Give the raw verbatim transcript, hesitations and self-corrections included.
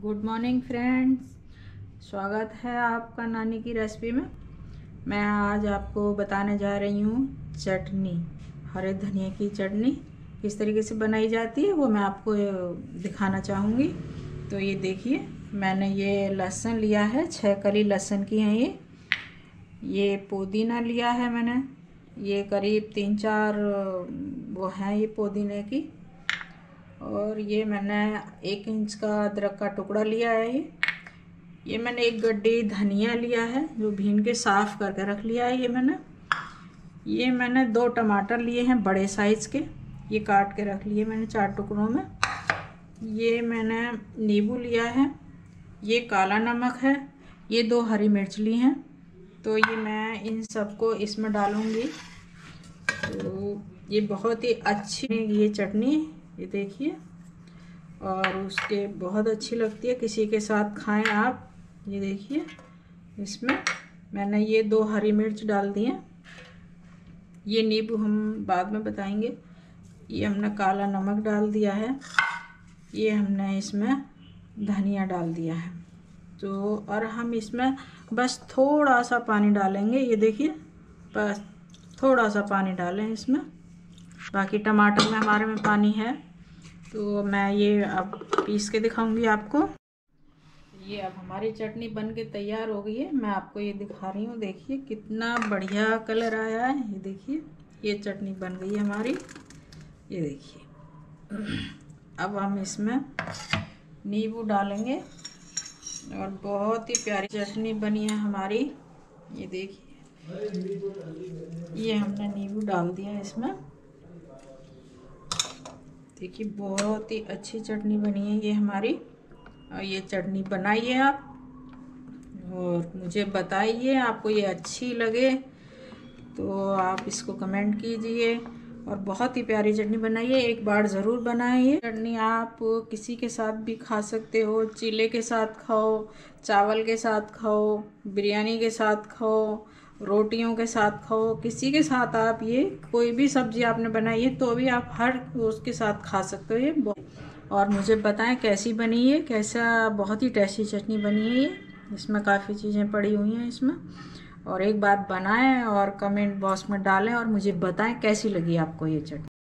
Good morning friends, स्वागत है आपका नानी की रेसिपी में। मैं आज आपको बताने जा रही हूँ चटनी, हरे धनिया की चटनी किस तरीके से बनाई जाती है वो मैं आपको दिखाना चाहूँगी। तो ये देखिए, मैंने ये लहसुन लिया है, छः कली लहसुन की हैं ये ये पुदीना लिया है मैंने, ये करीब तीन चार वो हैं ये पुदीने की। और ये मैंने एक इंच का अदरक का टुकड़ा लिया है। ये ये मैंने एक गड्डी धनिया लिया है जो भीन के साफ़ करके रख लिया है। ये मैंने ये मैंने दो टमाटर लिए हैं बड़े साइज़ के, ये काट के रख लिए मैंने चार टुकड़ों में। ये मैंने नींबू लिया है, ये काला नमक है, ये दो हरी मिर्च ली हैं। तो ये मैं इन सबको इसमें डालूँगी। तो ये बहुत ही अच्छी ये चटनी, ये देखिए, और उसके बहुत अच्छी लगती है, किसी के साथ खाएं आप। ये देखिए, इसमें मैंने ये दो हरी मिर्च डाल दी हैं, ये नींबू हम बाद में बताएंगे। ये हमने काला नमक डाल दिया है, ये हमने इसमें धनिया डाल दिया है। तो और हम इसमें बस थोड़ा सा पानी डालेंगे। ये देखिए, बस थोड़ा सा पानी डालें इसमें, बाकी टमाटर में हमारे में पानी है। तो मैं ये अब पीस के दिखाऊंगी आपको। ये अब हमारी चटनी बन के तैयार हो गई है, मैं आपको ये दिखा रही हूँ। देखिए कितना बढ़िया कलर आया है। ये देखिए, ये चटनी बन गई है हमारी। ये देखिए, अब हम इसमें नींबू डालेंगे और बहुत ही प्यारी चटनी बनी है हमारी। ये देखिए, ये हमने नींबू डाल दिया है इसमें। देखिए, बहुत ही अच्छी चटनी बनी है ये हमारी। और ये चटनी बनाइए आप और मुझे बताइए, आपको ये अच्छी लगे तो आप इसको कमेंट कीजिए। और बहुत ही प्यारी चटनी बनाइए, एक बार ज़रूर बनाइए। चटनी आप किसी के साथ भी खा सकते हो, चीले के साथ खाओ, चावल के साथ खाओ, बिरयानी के साथ खाओ, रोटियों के साथ खाओ, किसी के साथ आप ये कोई भी सब्जी आपने बनाई है तो भी आप हर उसके साथ खा सकते हो ये। और मुझे बताएं कैसी बनी है, कैसा, बहुत ही टेस्टी चटनी बनी है ये। इसमें काफ़ी चीज़ें पड़ी हुई हैं इसमें। और एक बार बनाएं और कमेंट बॉक्स में डालें और मुझे बताएं कैसी लगी आपको ये चटनी।